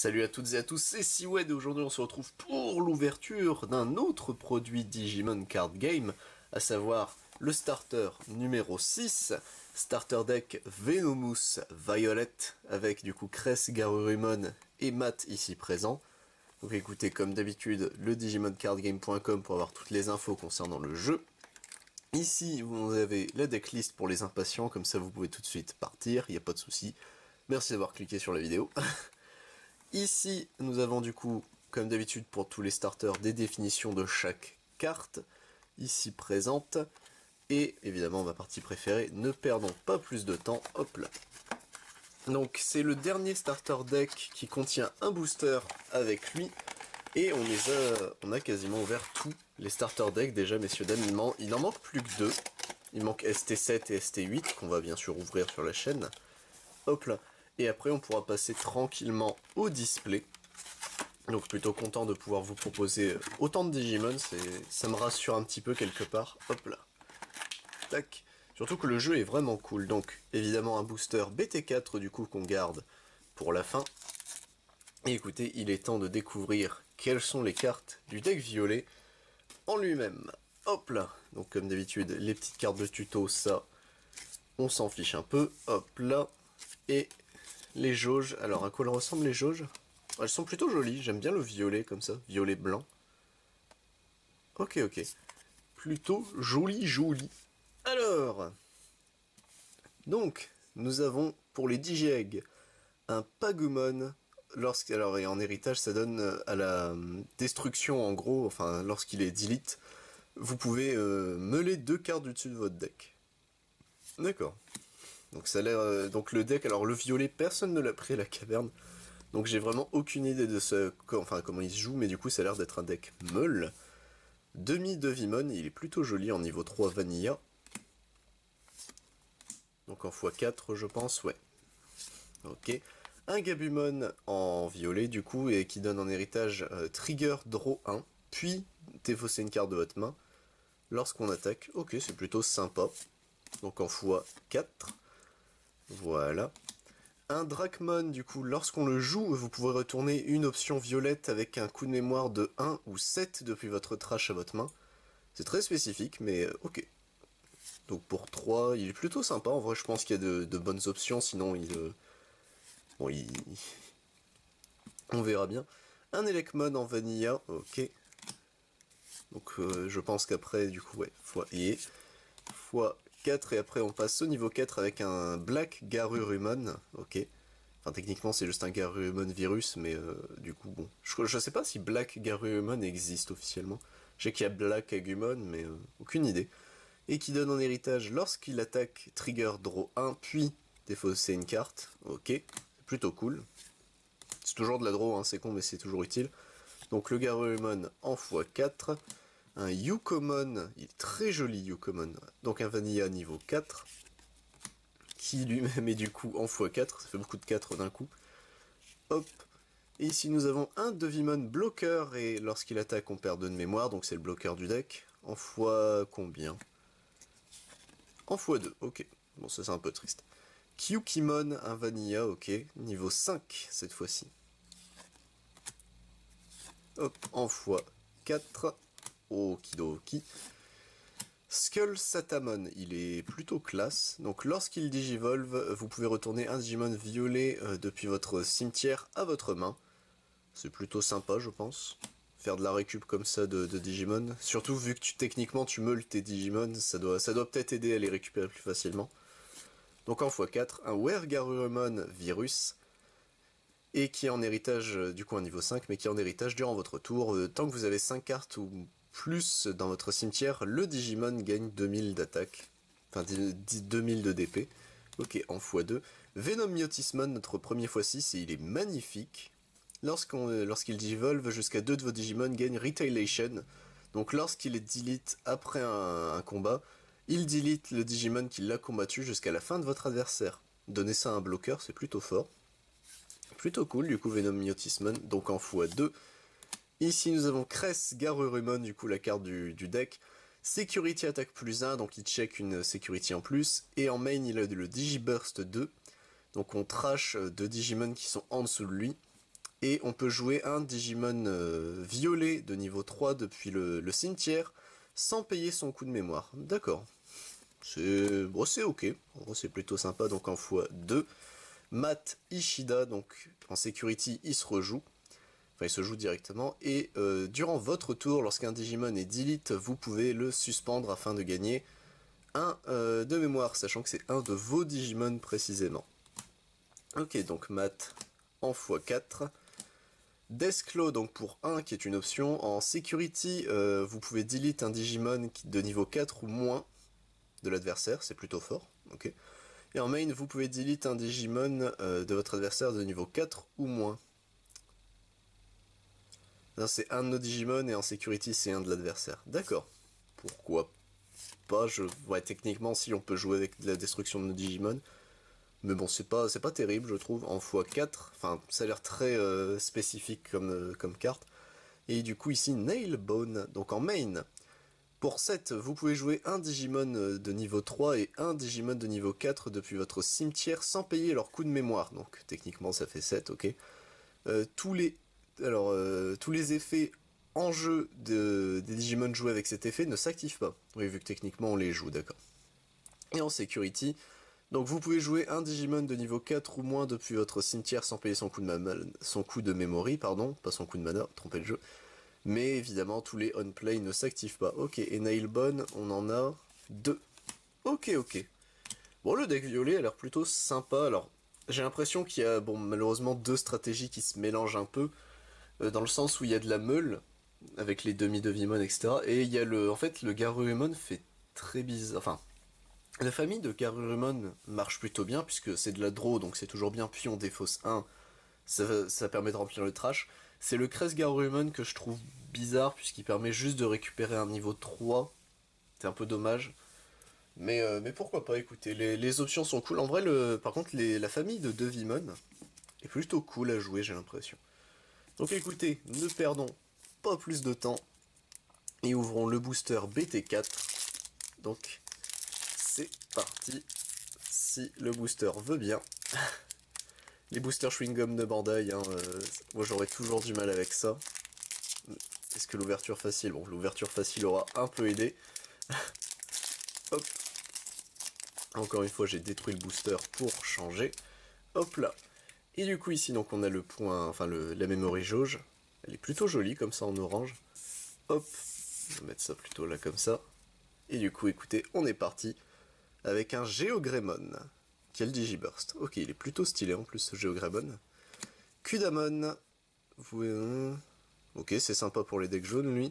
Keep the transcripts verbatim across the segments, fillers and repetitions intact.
Salut à toutes et à tous, c'est Siwed et aujourd'hui on se retrouve pour l'ouverture d'un autre produit Digimon Card Game, à savoir le starter numéro six, Starter Deck Venomous Violet, avec du coup Cress, Garurumon et Matt ici présents. Donc écoutez comme d'habitude le digimon card game point com pour avoir toutes les infos concernant le jeu. Ici vous avez la decklist pour les impatients, comme ça vous pouvez tout de suite partir, il n'y a pas de souci. Merci d'avoir cliqué sur la vidéo. Ici, nous avons du coup, comme d'habitude pour tous les starters, des définitions de chaque carte, ici présente. Et évidemment, ma partie préférée, ne perdons pas plus de temps, hop là. Donc c'est le dernier starter deck qui contient un booster avec lui. Et on les a, on a quasiment ouvert tous les starter decks déjà, messieurs dames. Il, man, il en manque plus que deux. Il manque S T sept et S T huit, qu'on va bien sûr ouvrir sur la chaîne. Hop là. Et après on pourra passer tranquillement au display. Donc plutôt content de pouvoir vous proposer autant de Digimon, ça me rassure un petit peu quelque part. Hop là. Tac. Surtout que le jeu est vraiment cool. Donc évidemment un booster B T quatre du coup qu'on garde pour la fin. Et écoutez, il est temps de découvrir quelles sont les cartes du deck violet en lui-même. Hop là. Donc comme d'habitude, les petites cartes de tuto, ça, on s'en fiche un peu. Hop là. Et les jauges, alors à quoi elles ressemblent les jauges? Elles sont plutôt jolies, j'aime bien le violet comme ça, violet blanc. Ok, ok. Plutôt joli, joli. Alors, donc, nous avons pour les Digi-Egg un Pagumon. Lorsque, alors, et en héritage, ça donne à la destruction en gros, enfin, lorsqu'il est delete, vous pouvez euh, meuler deux cartes du dessus de votre deck. D'accord. Donc ça a l'air, euh, donc le deck, alors le violet, personne ne l'a pris à la caverne, donc j'ai vraiment aucune idée de ce, enfin comment il se joue, mais du coup ça a l'air d'être un deck meule. Demi Devimon, il est plutôt joli en niveau trois Vanilla. Donc en fois quatre je pense, ouais. Ok. Un Gabumon en violet du coup, et qui donne en héritage euh, Trigger Draw un, puis défausser une carte de votre main lorsqu'on attaque. Ok, c'est plutôt sympa. Donc en fois quatre. Voilà. Un Dracmon, du coup, lorsqu'on le joue, vous pouvez retourner une option violette avec un coup de mémoire de un ou sept depuis votre trash à votre main. C'est très spécifique, mais euh, ok. Donc pour trois, il est plutôt sympa. En vrai, je pense qu'il y a de, de bonnes options, sinon il... Euh... Bon, il... On verra bien. Un Elecmon en Vanilla, ok. Donc euh, je pense qu'après, du coup, ouais, fois et fois quatre, et après on passe au niveau quatre avec un Black Garurumon, ok. Enfin techniquement c'est juste un Garurumon virus, mais euh, du coup bon, je, je sais pas si Black Garurumon existe officiellement. Je sais qu'il y a Black Agumon, mais euh, aucune idée. Et qui donne en héritage lorsqu'il attaque Trigger Draw un, puis défausser une carte, ok. C'est plutôt cool. C'est toujours de la draw, hein, c'est con mais c'est toujours utile. Donc le Garurumon en fois quatre. Un Yukomon, il est très joli Yukomon, donc un Vanilla niveau quatre, qui lui-même est du coup en fois quatre, ça fait beaucoup de quatre d'un coup. Hop, et ici nous avons un Devimon bloqueur, et lorsqu'il attaque on perd deux de mémoire, donc c'est le bloqueur du deck. En fois combien? En fois deux, ok, bon ça c'est un peu triste. Kyukimon, un Vanilla, ok, niveau cinq cette fois-ci. Hop, en fois quatre. Okidoki. Skull Satamon, il est plutôt classe. Donc lorsqu'il digivolve, vous pouvez retourner un Digimon violet euh, depuis votre cimetière à votre main. C'est plutôt sympa, je pense. Faire de la récup comme ça de, de Digimon. Surtout vu que tu, techniquement tu meules tes Digimon, ça doit, ça doit peut-être aider à les récupérer plus facilement. Donc en fois quatre, un Weregarurumon virus. Et qui est en héritage, du coup un niveau cinq, mais qui est en héritage durant votre tour. Euh, tant que vous avez cinq cartes ou plus dans votre cimetière, le Digimon gagne deux mille d'attaque. Enfin, deux mille de D P. Ok, en fois deux. Venom Myotismon, notre premier fois six, et il est magnifique. Lorsqu'on, euh, lorsqu'il digivolve, jusqu'à deux de vos Digimon gagnent Retaliation. Donc lorsqu'il est delete après un, un combat, il delete le Digimon qui l'a combattu jusqu'à la fin de votre adversaire. Donnez ça à un bloqueur, c'est plutôt fort. Plutôt cool, du coup Venom Myotismon, donc en fois deux. Ici nous avons Cress Garurumon, du coup la carte du, du deck. Security attaque plus un, donc il check une security en plus. Et en main il a le Digiburst deux. Donc on trash deux Digimon qui sont en dessous de lui. Et on peut jouer un Digimon euh, violet de niveau trois depuis le, le cimetière sans payer son coup de mémoire. D'accord. C'est bon, c'est ok. En gros, c'est plutôt sympa. Donc en fois deux. Matt Ishida, donc en security, il se rejoue. Enfin, il se joue directement. Et euh, durant votre tour, lorsqu'un Digimon est delete, vous pouvez le suspendre afin de gagner un euh, de mémoire, sachant que c'est un de vos Digimon précisément. Ok, donc Matt en fois quatre. Deathclaw donc pour un qui est une option. En security, euh, vous pouvez delete un Digimon de niveau quatre ou moins de l'adversaire, c'est plutôt fort. Ok. Et en main, vous pouvez delete un Digimon euh, de votre adversaire de niveau quatre ou moins. C'est un de nos Digimon et en security c'est un de l'adversaire. D'accord. Pourquoi pas, je... Ouais, techniquement si on peut jouer avec de la destruction de nos Digimon. Mais bon, c'est pas, c'est pas terrible, je trouve, en fois quatre. Enfin, ça a l'air très euh, spécifique comme, euh, comme carte. Et du coup, ici, Nailbone. Donc en main, pour sept, vous pouvez jouer un Digimon de niveau trois et un Digimon de niveau quatre depuis votre cimetière sans payer leur coup de mémoire. Donc techniquement, ça fait sept, ok. Euh, tous les... Alors, euh, tous les effets en jeu de... des Digimon joués avec cet effet ne s'activent pas. Oui, vu que techniquement, on les joue, d'accord. Et en security... Donc vous pouvez jouer un Digimon de niveau quatre ou moins depuis votre cimetière sans payer son coup de, ma son coup de memory, pardon, pas son coup de mana, trompez le jeu. Mais évidemment, tous les on-play ne s'activent pas. Ok, et Nailbone, on en a deux. Ok, ok. Bon, le deck violet a l'air plutôt sympa. Alors, j'ai l'impression qu'il y a, bon, malheureusement, deux stratégies qui se mélangent un peu, euh, dans le sens où il y a de la meule, avec les demi-Devimon, et cetera. Et il y a le, en fait, le Garurumon fait très bizarre, enfin... La famille de Garurumon marche plutôt bien, puisque c'est de la draw, donc c'est toujours bien, puis on défausse un, ça, ça permet de remplir le trash. C'est le Crest Garurumon que je trouve bizarre, puisqu'il permet juste de récupérer un niveau trois, c'est un peu dommage. Mais, euh, mais pourquoi pas, écoutez, les, les options sont cool. En vrai, le, par contre, les, la famille de Devimon est plutôt cool à jouer, j'ai l'impression. Donc écoutez, ne perdons pas plus de temps, et ouvrons le booster B T quatre. Donc... c'est parti, si le booster veut bien. Les boosters chewing-gum de Bandai, hein, euh, moi j'aurais toujours du mal avec ça. Est-ce que l'ouverture facile? Bon, l'ouverture facile aura un peu aidé. Hop. Encore une fois, j'ai détruit le booster pour changer. Hop là. Et du coup ici, donc on a le point, enfin le, la memory jauge. Elle est plutôt jolie comme ça en orange. Hop. Je vais mettre ça plutôt là comme ça. Et du coup, écoutez, on est parti. Avec un Geogreymon, qui a le Digiburst. Ok, il est plutôt stylé en plus ce Geogreymon. Kudamon, vous... ok, c'est sympa pour les decks jaunes lui.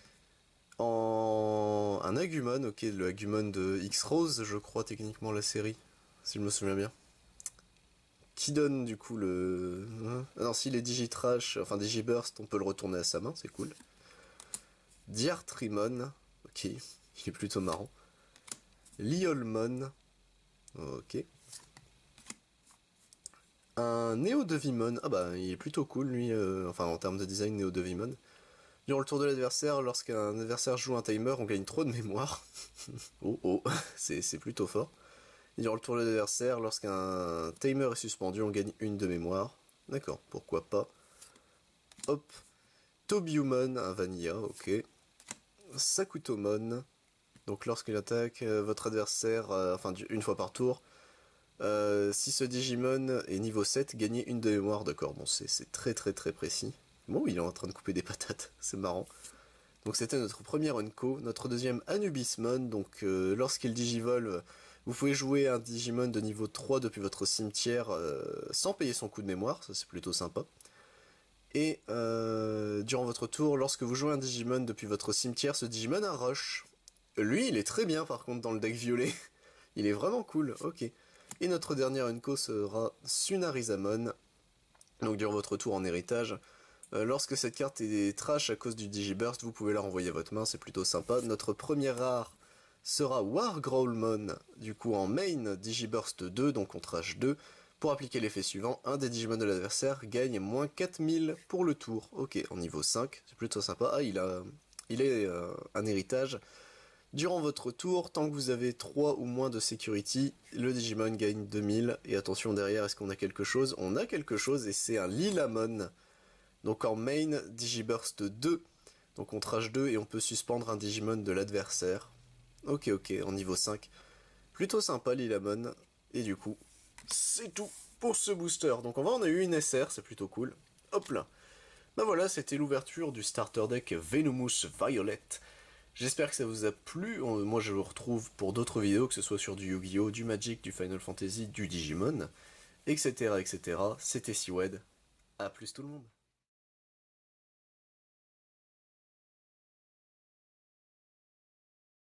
En... un Agumon, ok, le Agumon de X-Rose, je crois techniquement la série, si je me souviens bien. Qui donne du coup le... Ah non, s'il est Digitrash, enfin Digiburst, on peut le retourner à sa main, c'est cool. Diartrimon, ok, il est plutôt marrant. Liolmon, ok. Un Néo-Devimon, ah bah il est plutôt cool lui, euh, enfin en termes de design Néo-Devimon. Durant le tour de l'adversaire, lorsqu'un adversaire joue un timer, on gagne trop de mémoire. Oh oh, c'est plutôt fort. Et durant le tour de l'adversaire, lorsqu'un timer est suspendu, on gagne une de mémoire. D'accord, pourquoi pas. Hop. Tobiumon, un Vanilla, ok. Sakutomon. Donc lorsqu'il attaque euh, votre adversaire, euh, enfin une fois par tour, euh, si ce Digimon est niveau sept, gagnez une de mémoire, d'accord, bon c'est très très très précis. Bon, il est en train de couper des patates, c'est marrant. Donc c'était notre première Unco, notre deuxième Anubismon, donc euh, lorsqu'il digivole, vous pouvez jouer un Digimon de niveau trois depuis votre cimetière euh, sans payer son coup de mémoire, ça c'est plutôt sympa. Et euh, durant votre tour, lorsque vous jouez un Digimon depuis votre cimetière, ce Digimon a Rush. Lui, il est très bien par contre dans le deck violet. Il est vraiment cool, ok. Et notre dernière Unco sera Sunarizamon. Donc durant votre tour en héritage, euh, lorsque cette carte est trash à cause du Digiburst, vous pouvez la renvoyer à votre main, c'est plutôt sympa. Notre première rare sera Wargrowlmon, du coup en main Digiburst deux, donc on trash deux. Pour appliquer l'effet suivant, un des Digimon de l'adversaire gagne moins quatre mille pour le tour. Ok, en niveau cinq, c'est plutôt sympa. Ah, il a, il est euh, un héritage. Durant votre tour, tant que vous avez trois ou moins de security, le Digimon gagne deux mille. Et attention derrière, est-ce qu'on a quelque chose? On a quelque chose et c'est un Lilamon. Donc en main, Digiburst deux, donc on trash deux et on peut suspendre un Digimon de l'adversaire. Ok ok, en niveau cinq. Plutôt sympa Lilamon, et du coup, c'est tout pour ce booster. Donc en vrai on a eu une S R, c'est plutôt cool. Hop là. Bah voilà, c'était l'ouverture du starter deck Venomous Violet. J'espère que ça vous a plu. Moi je vous retrouve pour d'autres vidéos, que ce soit sur du Yu-Gi-Oh, du Magic, du Final Fantasy, du Digimon, etc etc. C'était Siwed. A plus tout le monde.